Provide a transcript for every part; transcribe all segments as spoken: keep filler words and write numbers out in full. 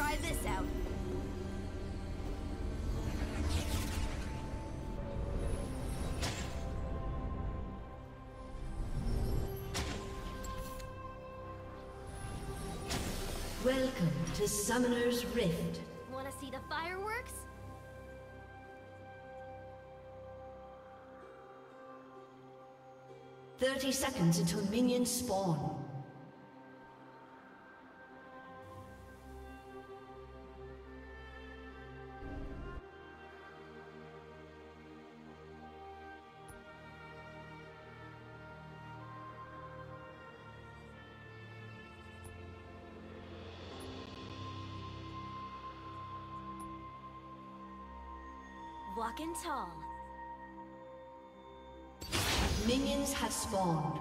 try this out. Welcome to Summoner's Rift. Wanna see the fireworks? thirty seconds until minions spawn. Walking tall. Minions have spawned.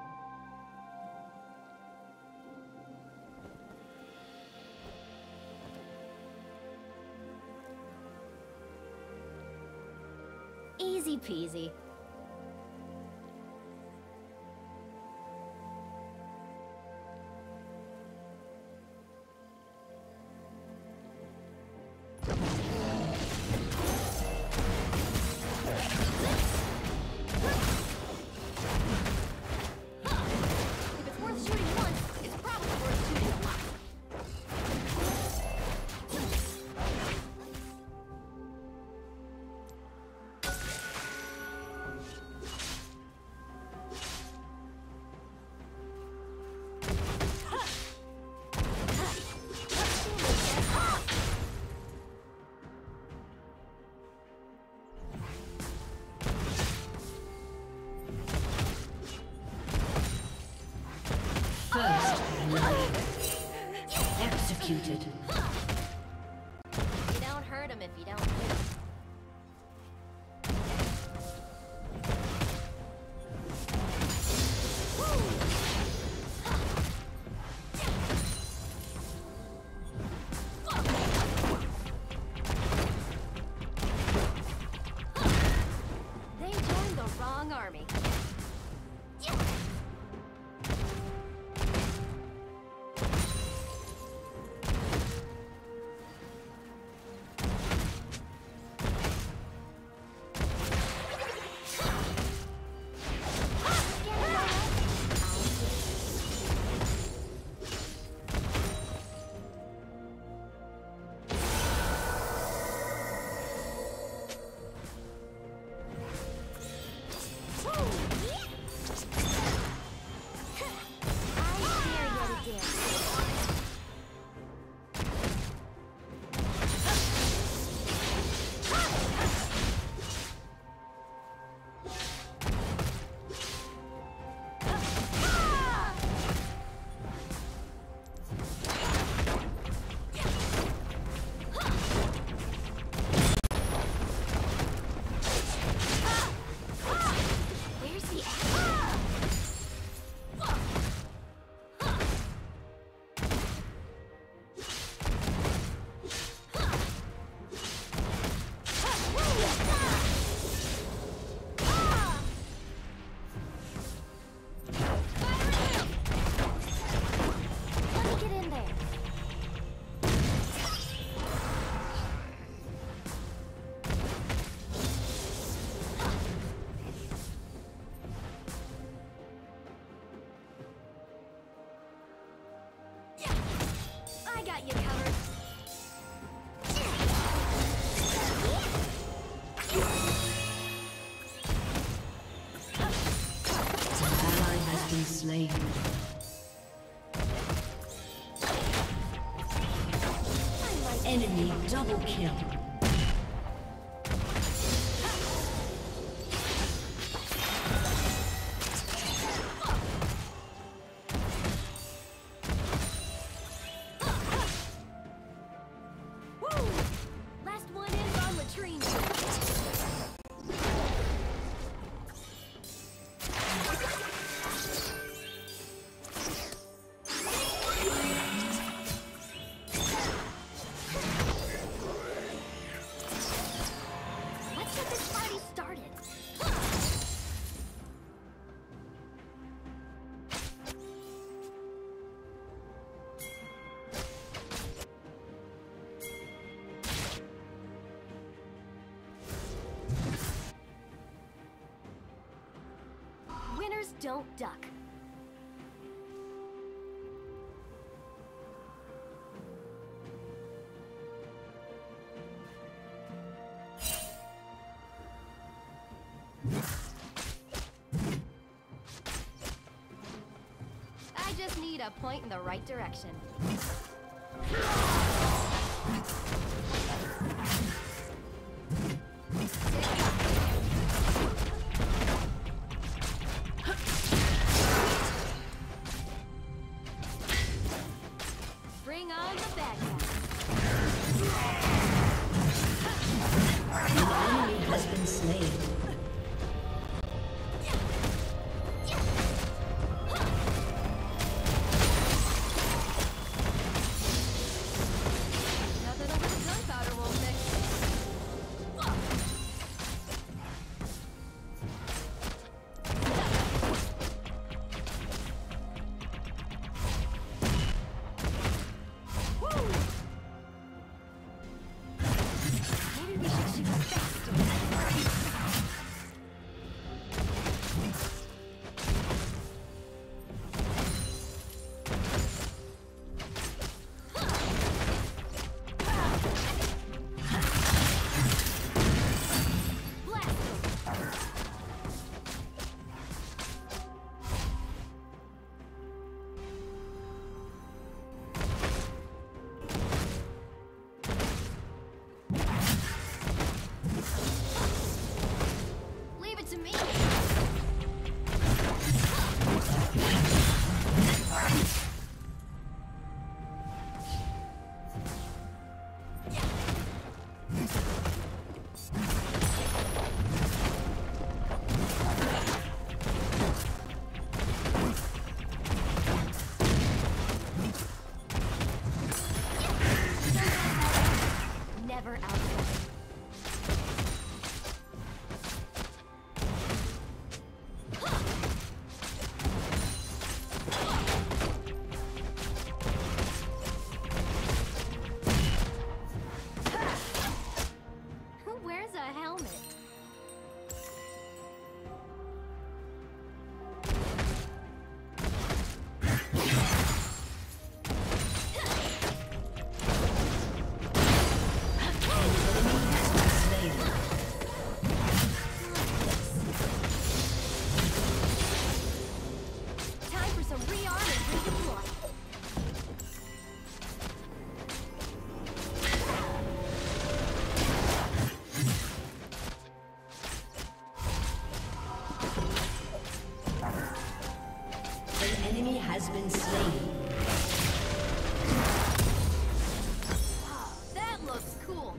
Easy peasy. First blood. Executed. You don't hurt him if you don't hit him. They joined the wrong army. Got you covered. An ally has been slain. Enemy double kill. Don't duck. I just need a point in the right direction. Bring on the bad guys. An enemy has been slain. Nothing over the gunpowder won't fix. Maybe we should shoot faster. Blast them. Leave it to me. Never outside. Who wears a helmet? Time for some rearm and redeploy. An enemy has been slain. Wow, that looks cool.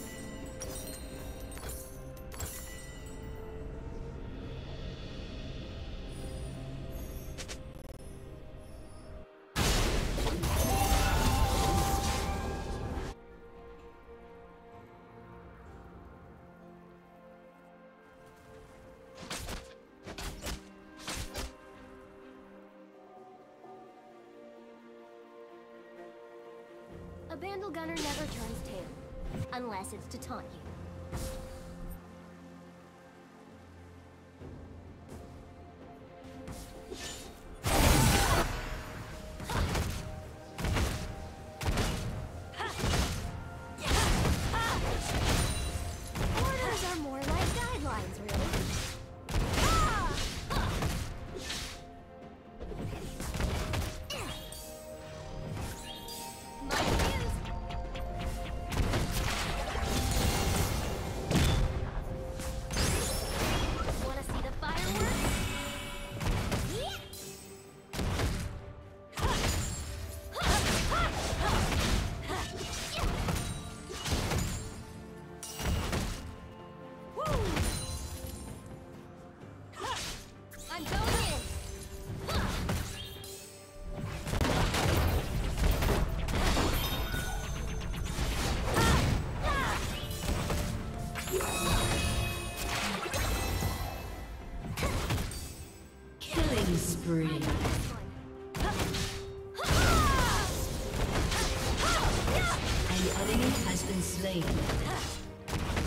A Bandle Gunner never turns tail, unless it's to taunt you. Orders are more like guidelines, really. My views. Wanna see the fireworks? Woo! I'm going in. Killing spree. An enemy has been slain.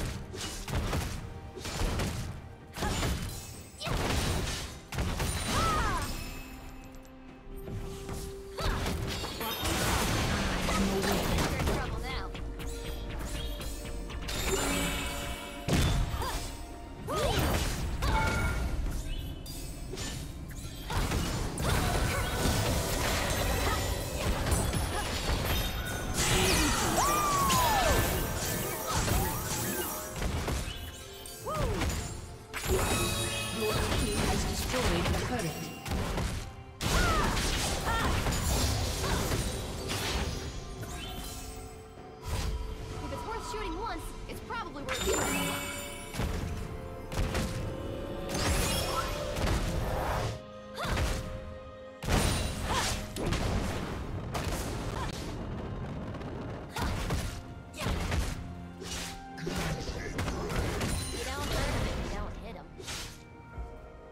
Ah!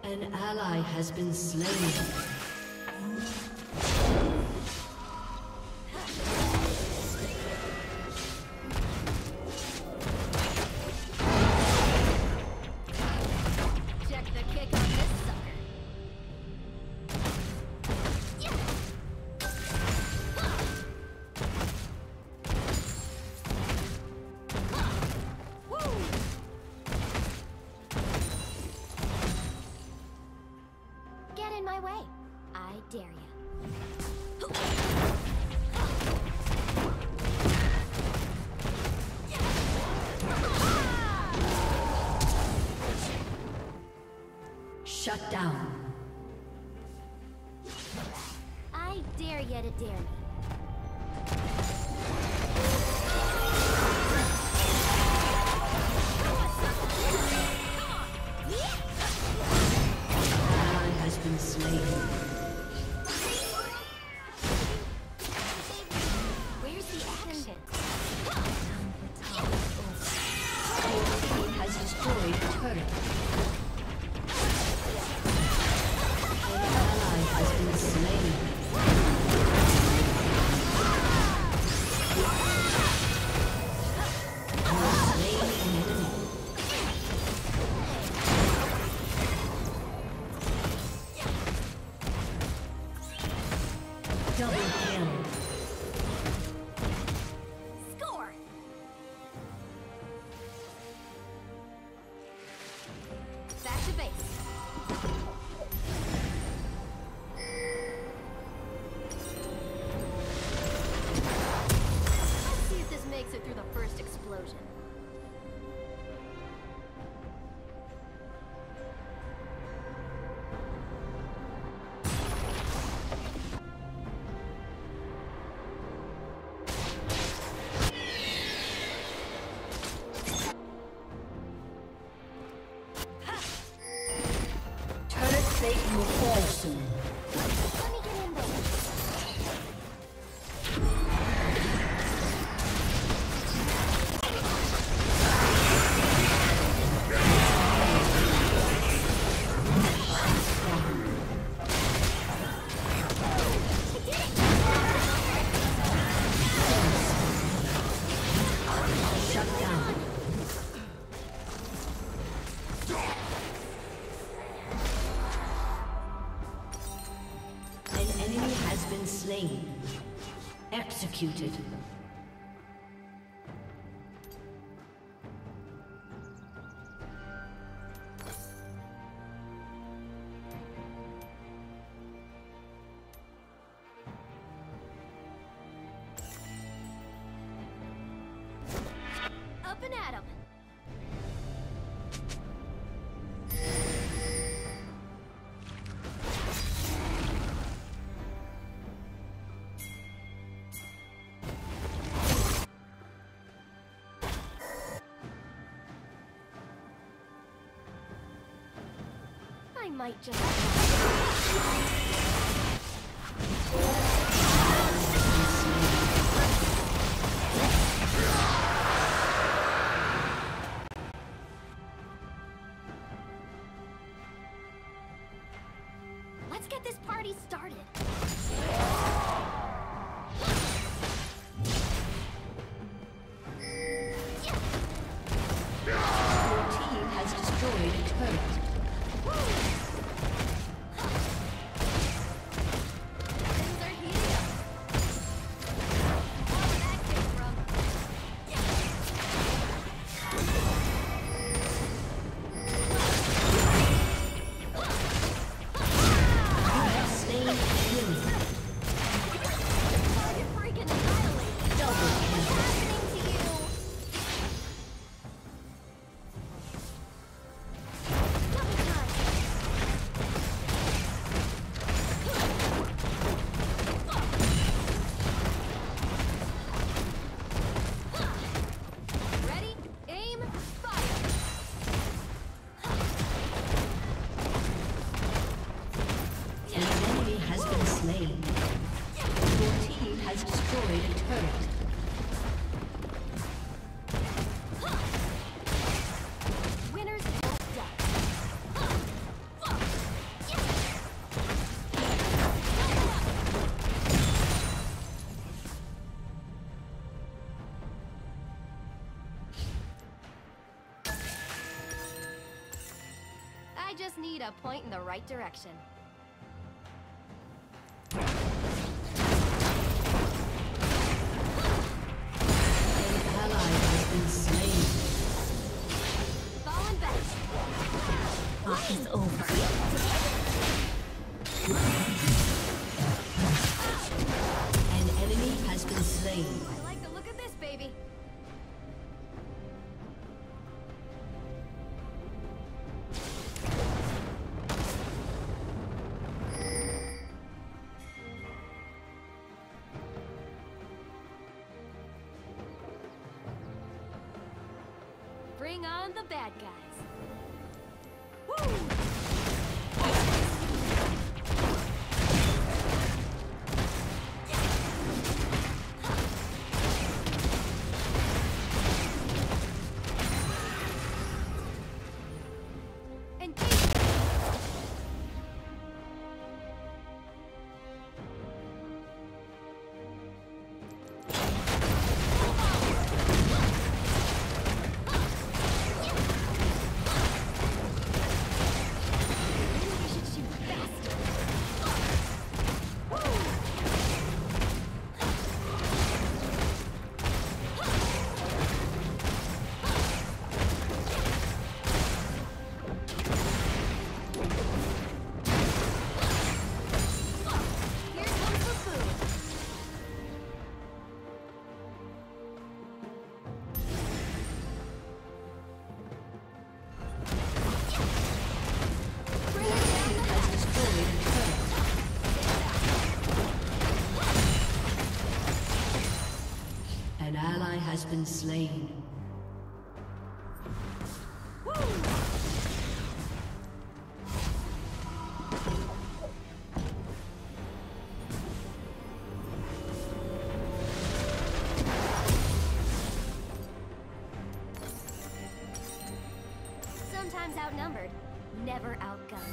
An ally has been slain. Shut down. I dare you to dare me. Ally has been slain. Where's the action? Your team has destroyed a turret. Satan will fall soon. Let me get in there. Executed. Up and at 'em. I might just... Let's get this party started. Your team has destroyed a turret. Double just need a point in the right direction. Fallen back. Fight is over. An enemy has been slain. I like the look of this, baby. Bring on the bad guys. Woo! Has been slain. Sometimes outnumbered, never outgunned.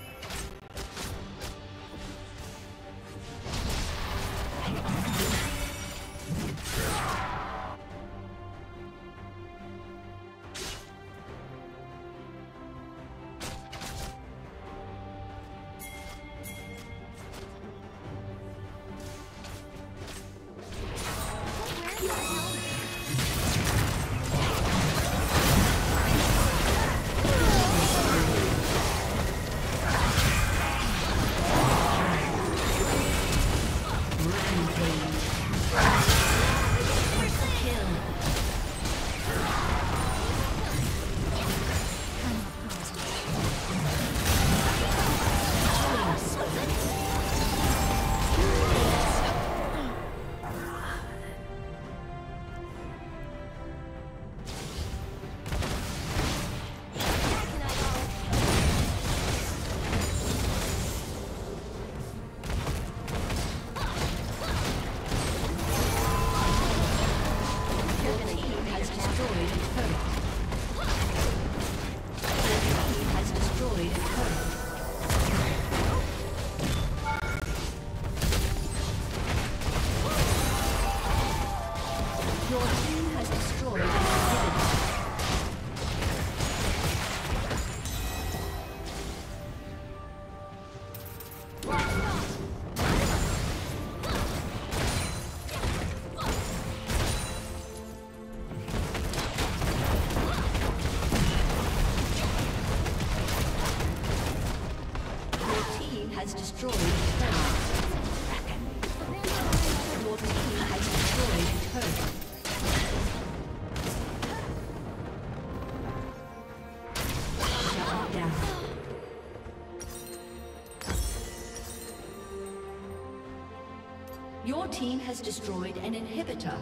Your team has destroyed an inhibitor.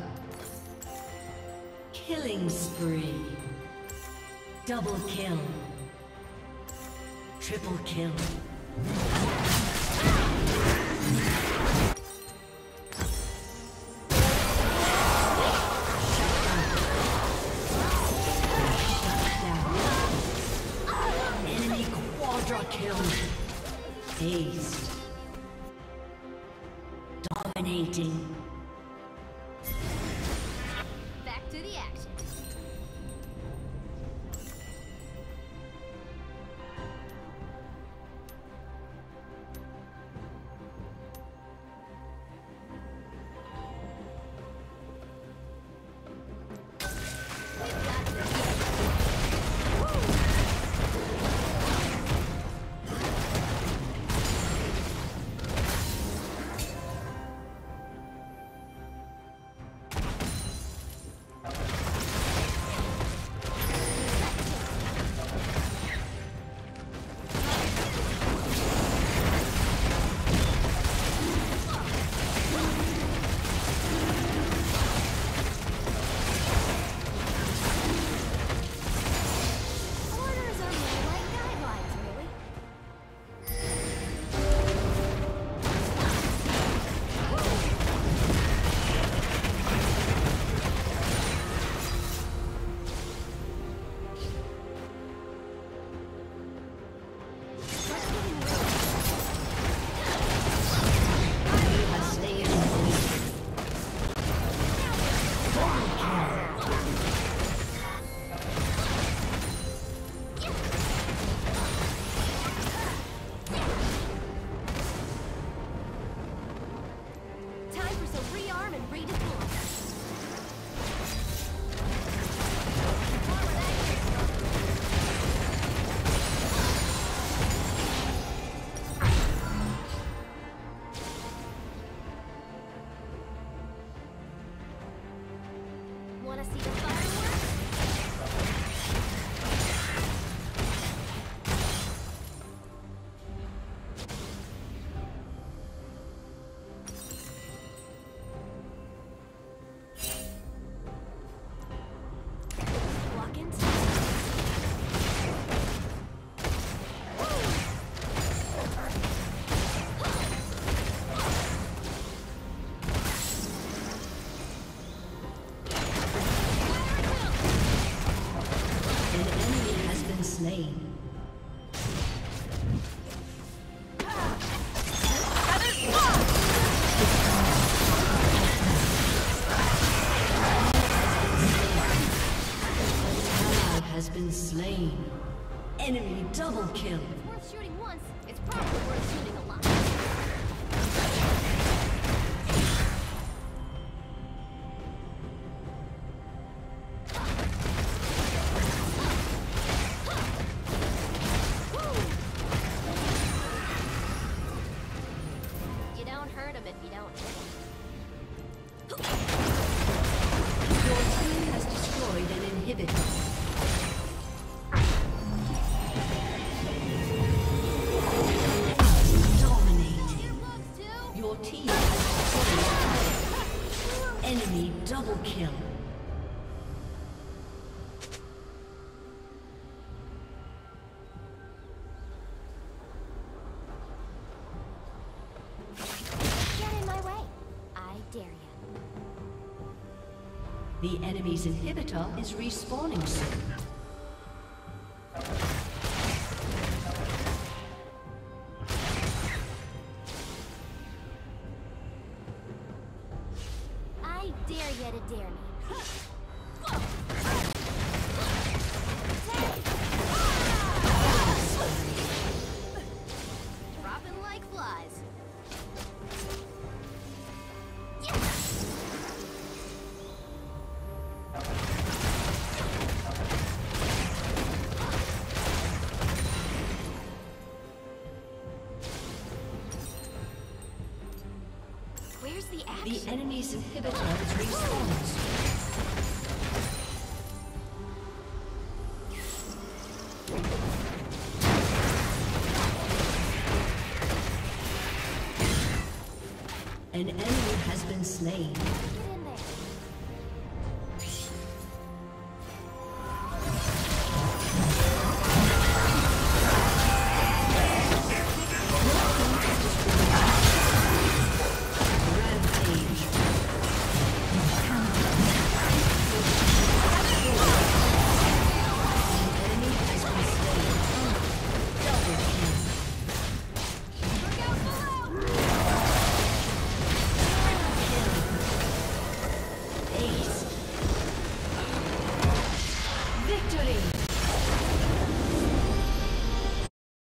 Killing spree. Double kill. Triple kill. Enemy quadra kill. Aced. Dominating. Back to the action. once, it's probably worth shooting a lot. You don't hurt him if you don't hit him. Your team has destroyed an inhibitor. Enemy double kill. Get in my way. I dare you. The enemy's inhibitor is respawning soon. I dare you to dare me. Dropping like flies. Where's the action? The enemy's inhibitor is respawning. An enemy has been slain.